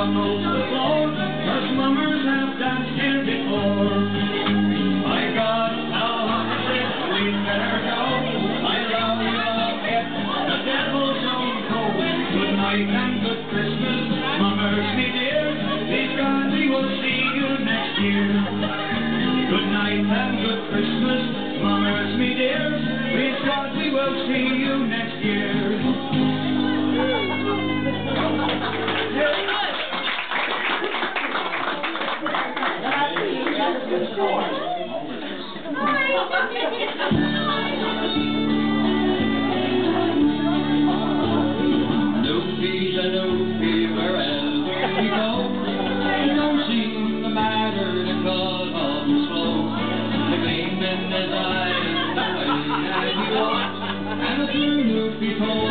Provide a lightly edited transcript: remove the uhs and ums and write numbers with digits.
rumble the floor, 'cause mummers have danced here before. My God, now I said we'd better go. I love you all yet, the devil's own cold. Good night and good Christmas, mummers me dears. Please God we will see you next year. Good night and good Christmas, mummers me dears. Please God we will see you next year. No peace and no fever wherever we go. It don't seem the matter to cut off the slow. The gleam in his eye, the way that he walks, and the truth be told.